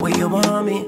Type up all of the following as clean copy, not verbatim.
Where you want me?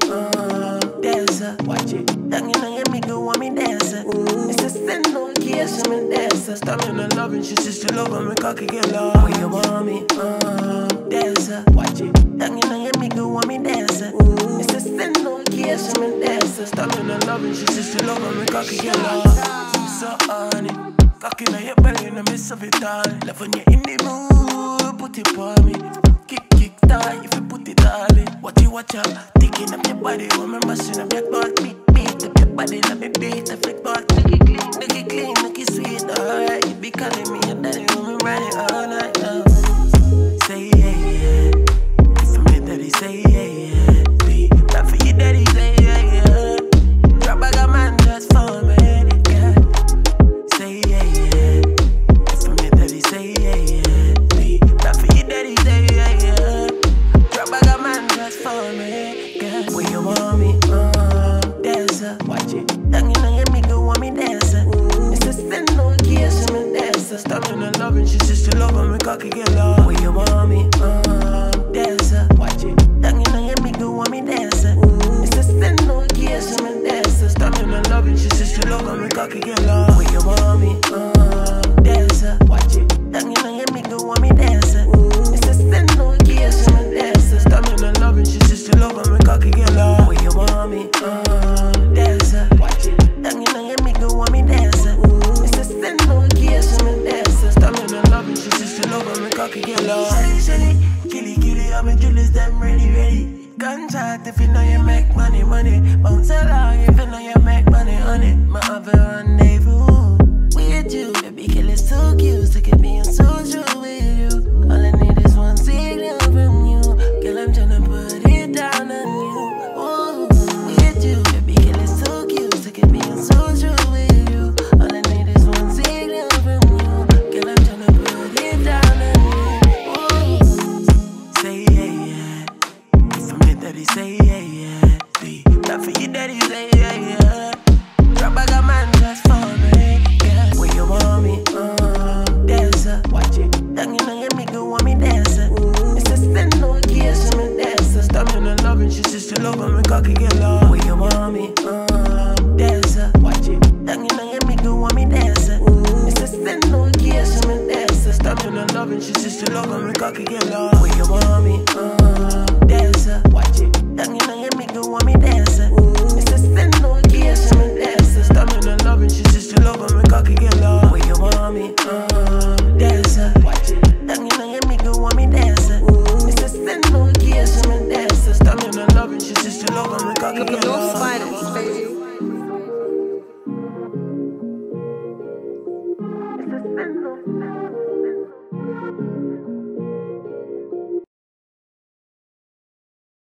Dancer. Watch it. Young and make you want me dancer. It's a sin, no kiss, I'm a dancer. Stamina loving, she sister love me, cocky get love. Where you want me? Dancer. Watch it. Young and make you want me dancer. It's a sin, no kiss, I'm a dancer. Stamina loving, she sister love me, cocky get love. So honey, cocky on your belly in the midst of it all. Love when you're in the mood, put it on me. Kick tight if you put it all in. Watch out, thinking up your body, remember mashing up your back. Beat up your body, let me beat the flick back. Make it clean, make it sweet, alright. You be calling me your daddy, when we ride it all night now. Say yeah, yeah. If I'm your daddy, say yeah, yeah. Be back for your daddy, say yeah, yeah. Drop bag a man just for me, yeah. Say yeah, yeah. If I'm your daddy, say yeah, yeah. Be back for your daddy, say yeah, yeah. Drop bag a man just for me, yeah. Where you want me, dancer. Watch it. Young and make you want me dancer. It's a sin, no kiss, I'm a dancer. Stamina loving, she sister love me, cocky get love. Where you want me, dancer. Watch it. Young and make you want me dancer. It's a sin, no kiss, I'm a dancer. Stamina loving, she sister love me, cocky get love. Where you want me, dancer. Watch it. Young and make you want me dancer. It's a sin, no kiss, I'm a dancer. Stamina loving, she sister love me, cocky get love. Where you want me, dancer. Watch it. Young and make you want me dancer. It's a sin, no kiss, I'm a dancer. Stamina loving, she sister love me, cocky get love. Shelly, killy, I'm a Julius, them ready. Gunshot if you know you make money. Bounce along if you know you make money. My other rendezvous with you. Baby girl is so cute, so keep being so true with you. All I need is one signal from you. Girl, I'm tryna put it down on you. Ooh, with you. Baby girl is so cute, so keep being so true with you. All I need is one signal from you. Girl, I'm tryna put it down on you. Ooh, say yeah, yeah. If I'm your daddy, say yeah, yeah. Be back for your daddy, say yeah, yeah. Drop bag a man just for me, yeah. Where you want me, dancer. Watch it. Young and make you want me dancer. It's a sin, no kiss, I'm a dancer. Stamina loving, she sister love me, cocky get love. Where you want me, dancer. Watch it. Young and make you want me dancer. It's a sin, no kiss, I'm a dancer. Stamina loving, she sister love me, cocky get love. Where you want me, dancer. Watch it. Young and make you want me dancer. It's a sin, no kiss, I'm a dancer. Stamina loving, she sister love me, cocky get love. Where you want me, dancer. Watch it. Young and make you want me dancer. It's a sin, no kiss, I'm a dancer. Stamina loving, she sister love me, cocky get love. No spiders, baby. It's a sin, no.